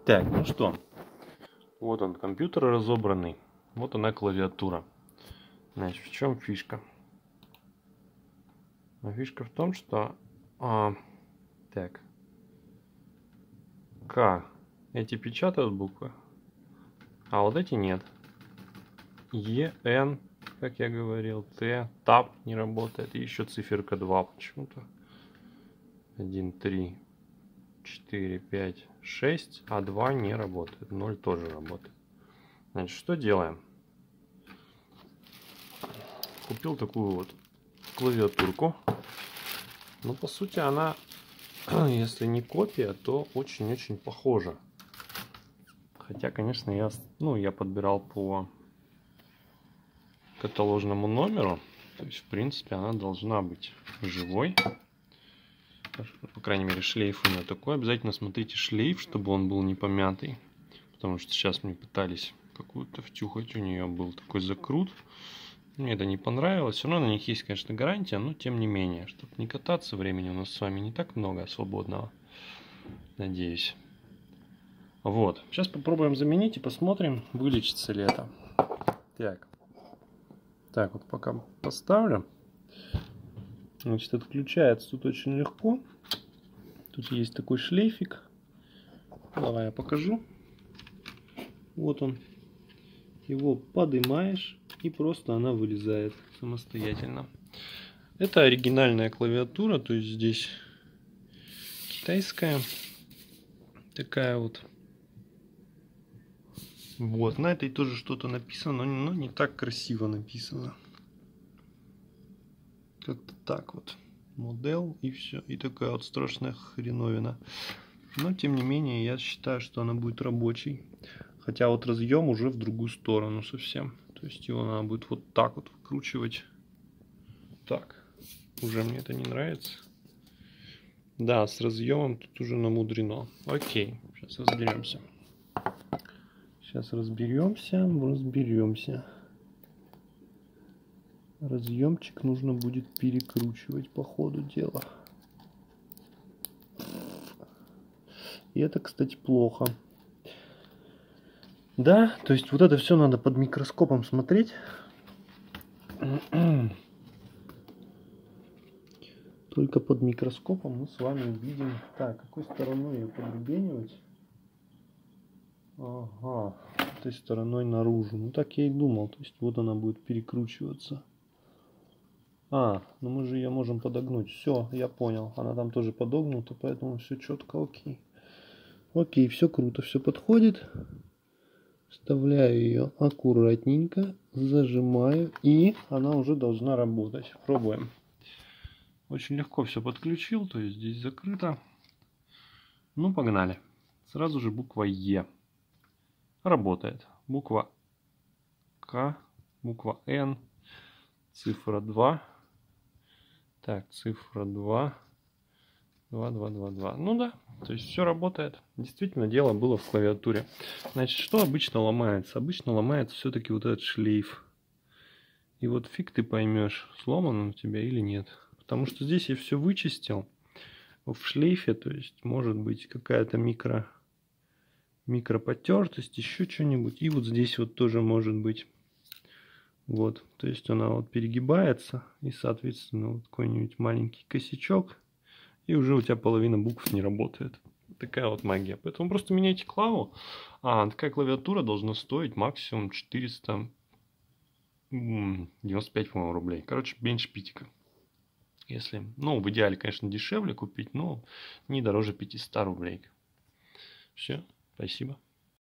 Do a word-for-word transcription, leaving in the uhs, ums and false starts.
Так, ну что, вот он компьютер разобранный, вот она клавиатура. Значит, в чем фишка? А фишка в том, что а, так, К эти печатают буквы, а вот эти нет. Е, Н, как я говорил, Т, Таб не работает, и еще циферка два почему-то. один, три, четыре, пять, шесть, а два не работает, ноль тоже работает. Значит, что делаем? Купил такую вот клавиатурку. Ну, по сути, она, если не копия, то очень-очень похожа. Хотя, конечно, я, ну, я подбирал по каталожному номеру. То есть, в принципе, она должна быть живой. По крайней мере, шлейф у нее такой. Обязательно смотрите шлейф, чтобы он был не помятый. Потому что сейчас мне пытались какую-то втюхать. У нее был такой закрут. Мне это не понравилось. Все равно на них есть, конечно, гарантия. Но, тем не менее, чтобы не кататься, времени у нас с вами не так много свободного. Надеюсь. Вот. Сейчас попробуем заменить и посмотрим, вылечится ли это. Так. Так, вот пока поставлю. Значит, отключается тут очень легко. Тут есть такой шлейфик. Давай я покажу. Вот он. Его поднимаешь, и просто она вылезает самостоятельно. Это оригинальная клавиатура, то есть здесь китайская. Такая вот. Вот, на этой тоже что-то написано, но не так красиво написано. Как-то так вот. Модел и все. И такая вот страшная хреновина. Но, тем не менее, я считаю, что она будет рабочей. Хотя вот разъем уже в другую сторону совсем. То есть его надо будет вот так вот выкручивать. Так. Уже мне это не нравится. Да, с разъемом тут уже намудрено. Окей. Сейчас разберемся. Сейчас разберемся. Разберемся. Разъемчик нужно будет перекручивать по ходу дела. И это, кстати, плохо. Да, то есть вот это все надо под микроскопом смотреть. Только под микроскопом мы с вами увидим. Так, какой стороной ее подрубенивать? Ага, этой стороной наружу. Ну так я и думал. То есть вот она будет перекручиваться. А, ну мы же ее можем подогнуть. Все, я понял. Она там тоже подогнута, поэтому все четко, окей. Окей, все круто, все подходит. Вставляю ее аккуратненько, зажимаю, и она уже должна работать. Пробуем. Очень легко все подключил, то есть здесь закрыто. Ну, погнали. Сразу же буква Е. Работает. Буква К, буква Н, цифра два. Так, цифра два. два, два, два, два. Ну да, то есть все работает. Действительно, дело было в клавиатуре. Значит, что обычно ломается? Обычно ломается все-таки вот этот шлейф. И вот фиг ты поймешь, сломан он у тебя или нет. Потому что здесь я все вычистил. В шлейфе, то есть может быть какая-то микро, микропотертость, еще что-нибудь. И вот здесь вот тоже может быть. Вот, то есть она вот перегибается. И, соответственно, вот какой-нибудь маленький косячок. И уже у тебя половина букв не работает. Такая вот магия. Поэтому просто меняйте клаву. А такая клавиатура должна стоить максимум четыреста девяносто пять, по-моему, рублей. Короче, меньше питика. Если, ну, в идеале, конечно, дешевле купить, но не дороже пятисот рублей. Все, спасибо.